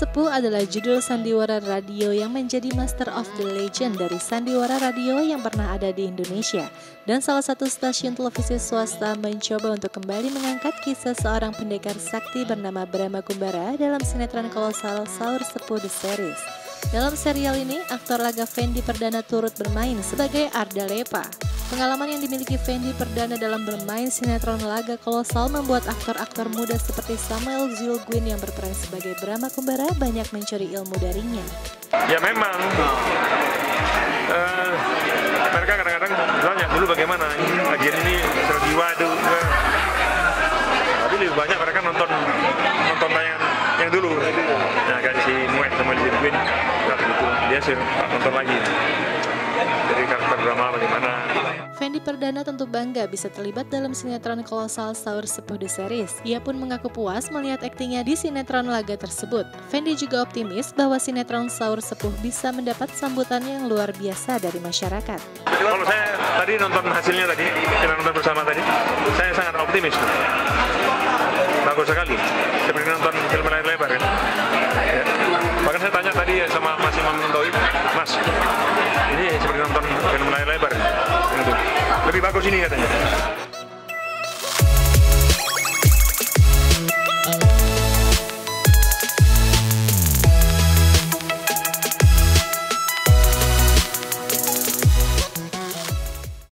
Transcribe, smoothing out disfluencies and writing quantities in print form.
Sepuh adalah judul sandiwara radio yang menjadi Master of the Legend dari sandiwara radio yang pernah ada di Indonesia. Dan salah satu stasiun televisi swasta mencoba untuk kembali mengangkat kisah seorang pendekar sakti bernama Brahma Kumbara dalam sinetron kolosal Saur Sepuh The Series. Dalam serial ini, aktor laga Fendi Perdana turut bermain sebagai Arda Lepa. Pengalaman yang dimiliki Fendi Perdana dalam bermain sinetron laga kolosal membuat aktor-aktor muda seperti Samuel Zulguin yang berperan sebagai Brahma Kumbara banyak mencuri ilmu darinya. Ya memang, mereka kadang-kadang tanya dulu bagaimana, bagian ini strategi waduh. Tapi lebih banyak mereka nonton tayangan yang dulu. Nah kayak si Muet sama Zulguin, gitu. Dia sih nonton lagi. Jadi karakter drama bagaimana. Fendi Perdana tentu bangga bisa terlibat dalam sinetron kolosal Saur Sepuh The Series. Ia pun mengaku puas melihat aktingnya di sinetron laga tersebut. Fendi juga optimis bahwa sinetron Saur Sepuh bisa mendapat sambutan yang luar biasa dari masyarakat. Kalau saya tadi nonton hasilnya tadi, kita nonton bersama tadi, saya sangat optimis. Bagus sekali, seperti nonton film layar lebar kan. Ya. Bahkan saya tanya tadi sama Mas Imam Ntowi, Mas, ini seperti nonton film layar lebar. Lebih bagus ini katanya.